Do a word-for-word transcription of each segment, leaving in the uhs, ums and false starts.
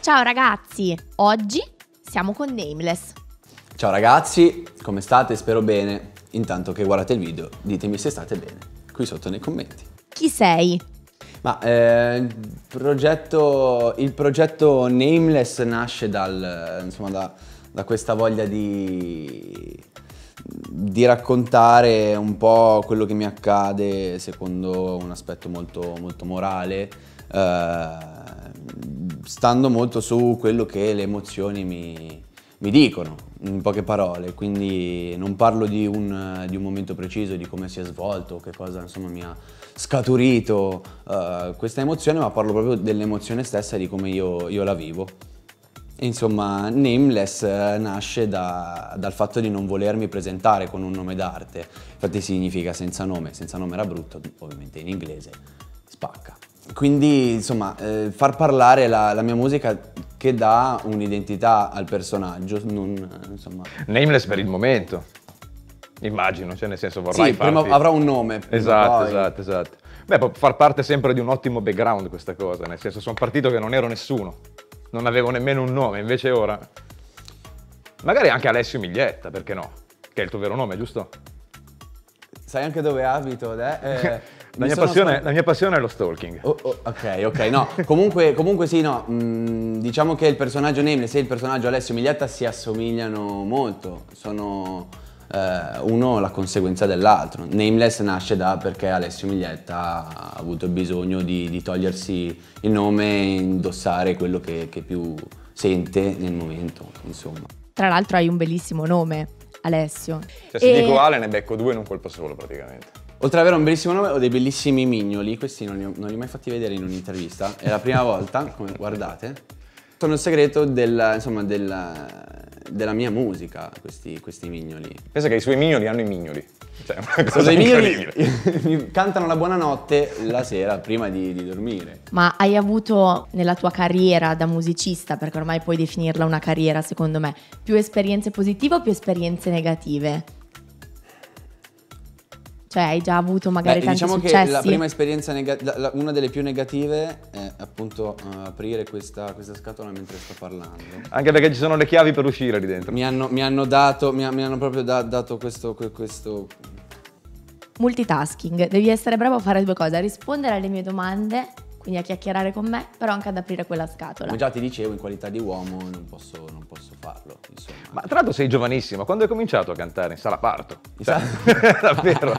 Ciao ragazzi, oggi siamo con Nameless. Ciao ragazzi, come state? Spero bene. Intanto che guardate il video, ditemi se state bene, qui sotto nei commenti. Chi sei? Ma eh, il, progetto, il progetto Nameless nasce dal, insomma, da, da questa voglia di, di raccontare un po' quello che mi accade secondo un aspetto molto, molto morale, eh, stando molto su quello che le emozioni mi, mi dicono, in poche parole. Quindi non parlo di un, di un momento preciso, di come si è svolto, che cosa insomma mi ha scaturito uh, questa emozione, ma parlo proprio dell'emozione stessa e di come io, io la vivo. E insomma, Nameless uh, nasce da, dal fatto di non volermi presentare con un nome d'arte. Infatti significa senza nome, senza nome era brutto, ovviamente in inglese spacca. Quindi insomma, eh, far parlare la, la mia musica che dà un'identità al personaggio, non, insomma... Nameless per il momento, immagino, cioè nel senso vorrai Sì, farti... prima avrà un nome. Esatto, poi... esatto, esatto. Beh, può far parte sempre di un ottimo background questa cosa, nel senso sono partito che non ero nessuno, non avevo nemmeno un nome, invece ora... Magari anche Alessio Miglietta, perché no? Che è il tuo vero nome, giusto? Sai anche dove abito? Eh? Eh, la, mia passione, la mia passione è lo stalking. Oh, oh, ok, ok, no, comunque, comunque sì, no, mh, diciamo che il personaggio Nameless e il personaggio Alessio Miglietta si assomigliano molto, sono eh, uno la conseguenza dell'altro. Nameless nasce da perché Alessio Miglietta ha avuto bisogno di, di togliersi il nome e indossare quello che, che più sente nel momento, insomma. Tra l'altro hai un bellissimo nome, Alessio. Cioè se E... dico Ale ne becco due in un colpo solo praticamente. Oltre ad avere un bellissimo nome ho dei bellissimi mignoli, questi non li ho, non li ho mai fatti vedere in un'intervista, è la prima volta, come guardate. Sono il segreto della, insomma, della, della mia musica, questi, questi mignoli. Pensa che i suoi mignoli hanno i mignoli, cioè una Sono cosa dei mignoli incredibile. mi cantano la buonanotte la sera prima di, di dormire. Ma hai avuto nella tua carriera da musicista, perché ormai puoi definirla una carriera secondo me, più esperienze positive o più esperienze negative? Cioè hai già avuto magari Beh, tanti diciamo successi? che la prima esperienza, nega- una delle più negative è appunto uh, aprire questa, questa scatola mentre sto parlando. Anche perché ci sono le chiavi per uscire lì dentro. Mi hanno, mi hanno dato, mi, mi hanno proprio da, dato questo, questo... Multitasking, devi essere bravo a fare due cose, a rispondere alle mie domande, quindi a chiacchierare con me, però anche ad aprire quella scatola. Come già ti dicevo, in qualità di uomo non posso, non posso farlo, insomma. Ma tra l'altro sei giovanissimo, quando hai cominciato a cantare in sala parto? In Cioè, sala- davvero?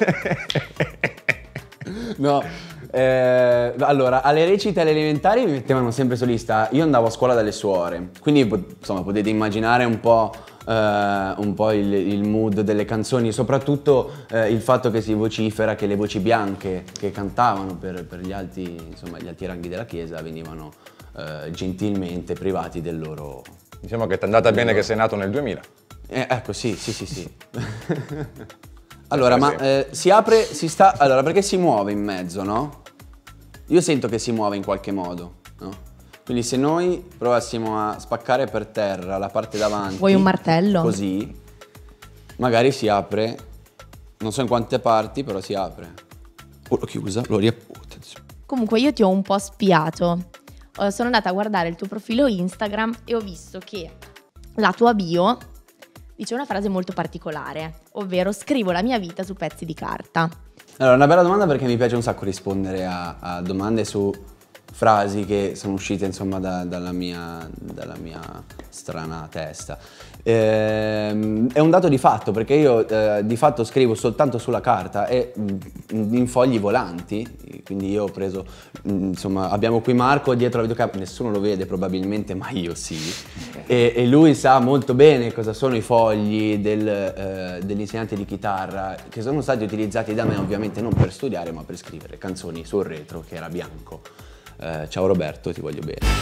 No, eh, allora, alle recite alle elementari mi mettevano sempre solista, io andavo a scuola dalle suore, quindi insomma potete immaginare un po', eh, un po' il, il mood delle canzoni, soprattutto eh, il fatto che si vocifera che le voci bianche che cantavano per, per gli, alti, insomma, gli alti ranghi della chiesa venivano eh, gentilmente privati del loro... Diciamo che ti è andata bene che sei nato nel duemila. Eh, ecco, sì, sì, sì, sì. Allora, ma eh, si apre, si sta... Allora, perché si muove in mezzo, no? Io sento che si muove in qualche modo, no? Quindi se noi provassimo a spaccare per terra la parte davanti... Vuoi un martello? Così, magari si apre, non so in quante parti, però si apre. Oh, l'ho chiusa, l'ho riaperta. Comunque io ti ho un po' spiato. Eh, Sono andata a guardare il tuo profilo Instagram e ho visto che la tua bio dice una frase molto particolare, ovvero scrivo la mia vita su pezzi di carta. Allora, una bella domanda perché mi piace un sacco rispondere a, a domande su frasi che sono uscite insomma da, dalla, mia, dalla mia strana testa. Ehm, è un dato di fatto perché io eh, di fatto scrivo soltanto sulla carta e mh, in fogli volanti, quindi io ho preso, mh, insomma abbiamo qui Marco dietro la videocamera, nessuno lo vede probabilmente ma io sì, e, e lui sa molto bene cosa sono i fogli del, eh, dell'insegnante di chitarra che sono stati utilizzati da me ovviamente non per studiare ma per scrivere canzoni sul retro che era bianco. Eh, ciao Roberto, ti voglio bene.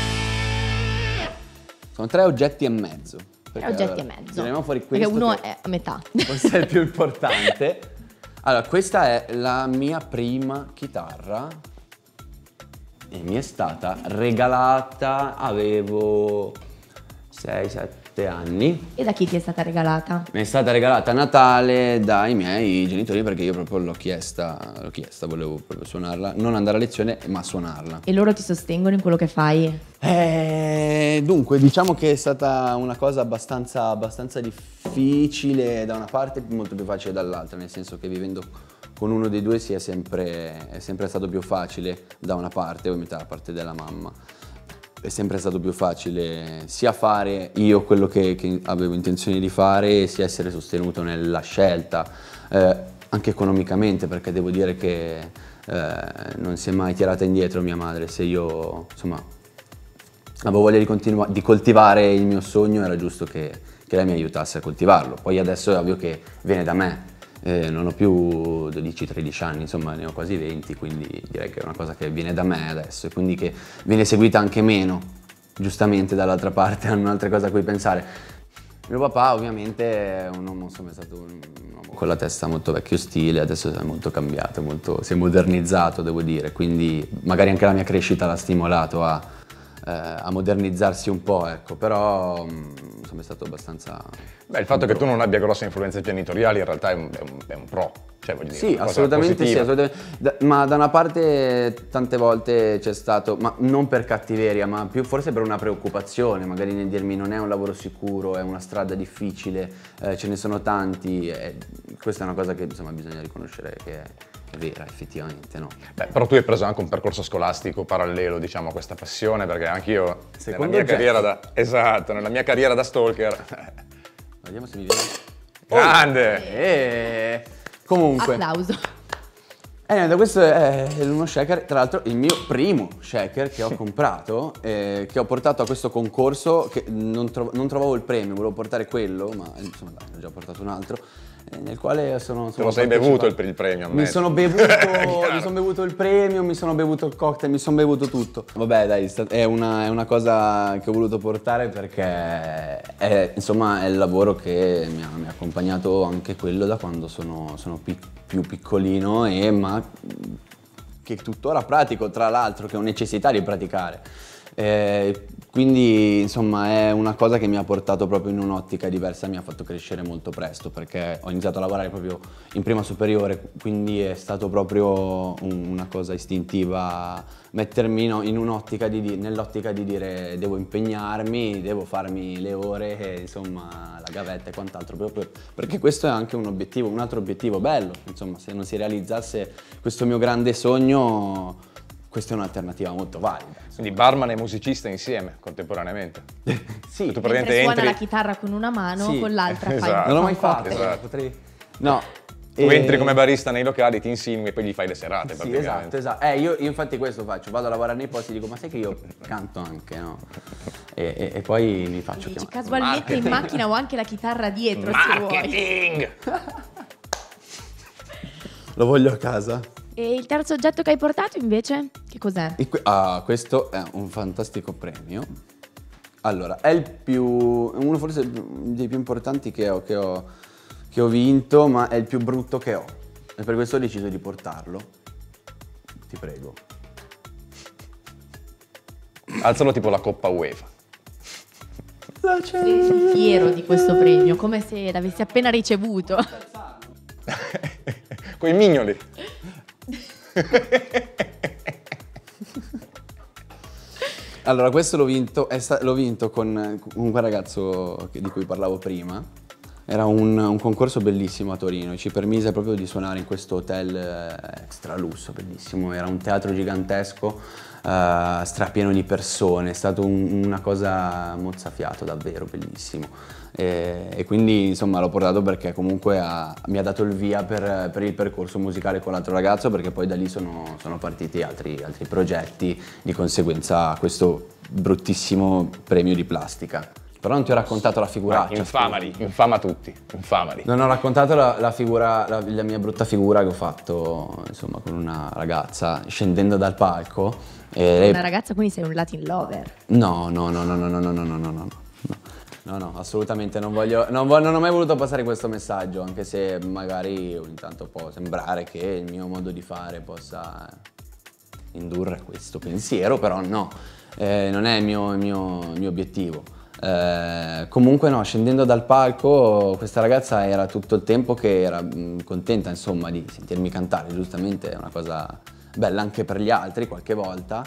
Sono tre oggetti e mezzo. Tre oggetti e mezzo. Tiriamo fuori questo Perché uno che è a metà. forse è il più importante. Allora, questa è la mia prima chitarra e mi è stata regalata, avevo sei, sette, sette anni. E da chi ti è stata regalata? Mi è stata regalata a Natale dai miei genitori perché io proprio l'ho chiesta, l'ho chiesta, volevo proprio suonarla, non andare a lezione ma suonarla. E loro ti sostengono in quello che fai? Eh, dunque, diciamo che è stata una cosa abbastanza, abbastanza difficile da una parte e molto più facile dall'altra, nel senso che vivendo con uno dei due si è sempre, è sempre stato più facile da una parte, ovviamente dalla parte della mamma. È sempre stato più facile sia fare io quello che, che avevo intenzione di fare, sia essere sostenuto nella scelta, eh, anche economicamente, perché devo dire che eh, non si è mai tirata indietro mia madre. Se io, insomma, avevo voglia di, continua- di coltivare il mio sogno, era giusto che, che lei mi aiutasse a coltivarlo. Poi adesso è ovvio che viene da me. Eh, non ho più dodici tredici anni, insomma ne ho quasi venti, quindi direi che è una cosa che viene da me adesso e quindi che viene seguita anche meno. Giustamente dall'altra parte hanno altre cose a cui pensare. Mio papà ovviamente è un uomo, insomma, è stato un uomo con la testa molto vecchio stile, adesso è molto cambiato, molto, si è modernizzato devo dire, quindi magari anche la mia crescita l'ha stimolato a, eh, a modernizzarsi un po', ecco, però insomma è stato abbastanza... Beh, il fatto che tu non abbia grosse influenze genitoriali in realtà è un, è un, è un pro, cioè voglio dire, sì, una cosa assolutamente sì, positiva. assolutamente. Da- ma da una parte tante volte c'è stato, ma non per cattiveria, ma più forse per una preoccupazione, magari nel dirmi non è un lavoro sicuro, è una strada difficile, eh, ce ne sono tanti, e questa è una cosa che insomma bisogna riconoscere che è, è vera effettivamente, no? Beh, però tu hai preso anche un percorso scolastico parallelo, diciamo, a questa passione, perché anch'io nella mia Jack. carriera da esatto, nella mia carriera da stalker. Vediamo se mi viene. Grande! Eh, comunque. Applauso. Eh, niente, questo è uno shaker, tra l'altro il mio primo shaker che ho comprato, eh, che ho portato a questo concorso, che non, tro- non trovavo il premio, volevo portare quello, ma insomma dai, ne ho già portato un altro, eh, nel quale sono... Te lo sei bevuto il, il premio, Mi sono bevuto, mi sono bevuto il premio, mi sono bevuto il cocktail, mi sono bevuto tutto. Vabbè dai, è una, è una cosa che ho voluto portare perché è, insomma, è il lavoro che mi ha, mi ha accompagnato anche quello da quando sono, sono pic- più piccolino e ma che tuttora pratico, tra l'altro, che ho necessità di praticare. Eh, quindi insomma è una cosa che mi ha portato proprio in un'ottica diversa, mi ha fatto crescere molto presto perché ho iniziato a lavorare proprio in prima superiore, quindi è stato proprio un- una cosa istintiva mettermi no, in un'ottica di, di- nell'ottica di dire devo impegnarmi, devo farmi le ore, e, insomma la gavetta e quant'altro, proprio perché questo è anche un obiettivo, un altro obiettivo bello, insomma se non si realizzasse questo mio grande sogno, questa è un'alternativa molto valida. Quindi barman e musicista insieme, contemporaneamente. Sì, Tu Mentre praticamente suona entri, la chitarra con una mano, Sì, con l'altra fai esatto. non l'ho fa mai un fatto, cocktail. Esatto. potrei... No. tu e- entri come barista nei locali, ti insinui e poi gli fai le serate Sì, praticamente. esatto, esatto. Eh, io, io infatti questo faccio, vado a lavorare nei posti e dico ma sai che io canto anche, no? E, e- e poi mi faccio Dici, chiamare. casualmente in macchina ho anche la chitarra dietro se vuoi. Marketing! Lo voglio a casa. E il terzo oggetto che hai portato invece? Che cos'è? E que- ah, questo è un fantastico premio. Allora, è il più, uno forse dei più importanti che ho, che ho, che ho vinto, ma è il più brutto che ho. E per questo ho deciso di portarlo. Ti prego. Alzalo tipo la Coppa UEFA. Sei fiero di questo premio, come se l'avessi appena ricevuto. Coi mignoli. Allora, questo l'ho vinto, è sta- l'ho vinto con, con quel ragazzo che- di cui parlavo prima. Era un, un concorso bellissimo a Torino, ci permise proprio di suonare in questo hotel eh, extra lusso, bellissimo. Era un teatro gigantesco, eh, strapieno di persone, è stata un- una cosa mozzafiato, davvero bellissimo. E, e quindi insomma l'ho portato perché comunque ha- mi ha dato il via per, per il percorso musicale con l'altro ragazzo, perché poi da lì sono, sono partiti altri, altri progetti, di conseguenza questo bruttissimo premio di plastica. Però non ti ho raccontato la figuraccia. Infamali, infama tutti, infamali. Non ho raccontato la, la figura, la, la mia brutta figura che ho fatto, insomma, con una ragazza scendendo dal palco. E lei- Una ragazza, quindi sei un Latin lover. No, no, no, no, no, no, no, no, no, no, no. No, no, assolutamente non voglio, non voglio, non ho mai voluto passare questo messaggio, anche se magari ogni tanto può sembrare che il mio modo di fare possa indurre a questo pensiero, però no, eh, non è il mio, il mio, il mio obiettivo. Eh, comunque no, scendendo dal palco questa ragazza era tutto il tempo che era mh, contenta insomma di sentirmi cantare, giustamente è una cosa bella anche per gli altri qualche volta.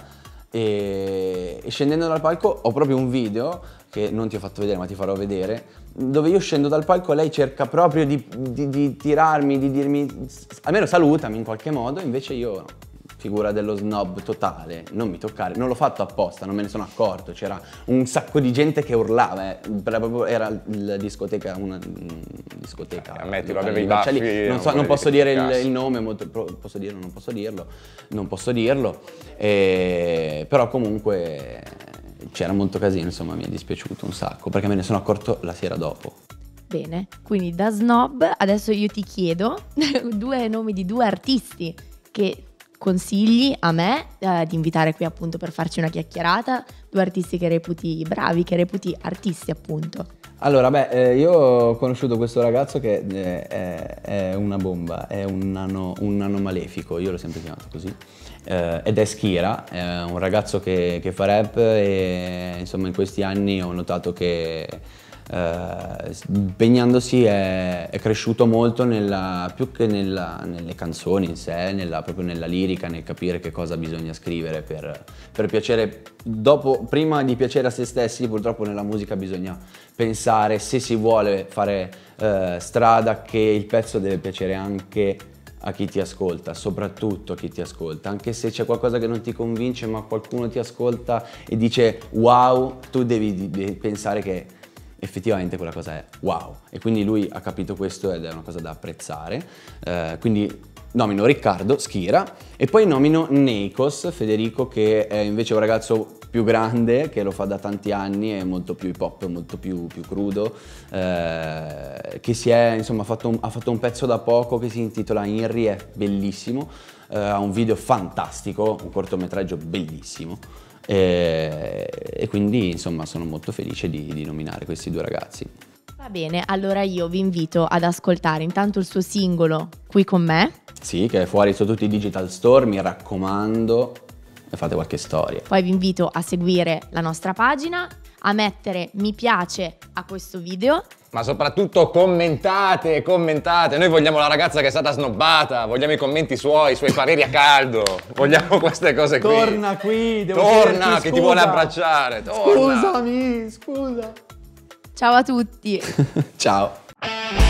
E, e scendendo dal palco ho proprio un video che non ti ho fatto vedere ma ti farò vedere, dove io scendo dal palco e lei cerca proprio di, di, di tirarmi, di dirmi almeno salutami in qualche modo, invece io figura dello snob totale, non mi toccare, non l'ho fatto apposta, non me ne sono accorto, c'era un sacco di gente che urlava, eh. Era la discoteca, una discoteca. Eh, ammettilo, aveva i baffi. Non, so, non posso dire il, il nome, molto, posso dirlo, non posso dirlo, non posso dirlo, e, però comunque c'era molto casino, insomma mi è dispiaciuto un sacco, perché me ne sono accorto la sera dopo. Bene, quindi da snob adesso io ti chiedo due nomi di due artisti che consigli a me eh, di invitare qui appunto per farci una chiacchierata, due artisti che reputi bravi, che reputi artisti appunto. Allora, beh, eh, io ho conosciuto questo ragazzo che eh, è, è una bomba, è un nano, un nano malefico, io l'ho sempre chiamato così, eh, ed è Skira, è un ragazzo che, che fa rap e insomma in questi anni ho notato che Uh, impegnandosi è, è cresciuto molto nella, più che nella, nelle canzoni in sé, nella, proprio nella lirica, nel capire che cosa bisogna scrivere per, per piacere. Dopo, prima di piacere a se stessi, purtroppo nella musica bisogna pensare, se si vuole fare uh, strada, che il pezzo deve piacere anche a chi ti ascolta, soprattutto a chi ti ascolta, anche se c'è qualcosa che non ti convince ma qualcuno ti ascolta e dice wow, tu devi, devi pensare che effettivamente quella cosa è wow, e quindi lui ha capito questo ed è una cosa da apprezzare, eh, quindi nomino Riccardo Skira e poi nomino Neikos Federico, che è invece un ragazzo più grande che lo fa da tanti anni, è molto più hip hop, molto più, più crudo, eh, che si è insomma fatto un, ha fatto un pezzo da poco che si intitola Inri, è bellissimo, eh, ha un video fantastico, un cortometraggio bellissimo. E, e quindi insomma sono molto felice di, di nominare questi due ragazzi. Va bene, allora io vi invito ad ascoltare intanto il suo singolo Qui con me. Sì, che è fuori su tutti i digital store, mi raccomando, e fate qualche storia. Poi vi invito a seguire la nostra pagina, a mettere mi piace a questo video. Ma soprattutto commentate, commentate. Noi vogliamo la ragazza che è stata snobbata, vogliamo i commenti suoi, i suoi pareri a caldo. Vogliamo queste cose qui. Torna qui, devo Torna, che scusa. ti vuole abbracciare. Torna. Scusami, scusa. Ciao a tutti. Ciao.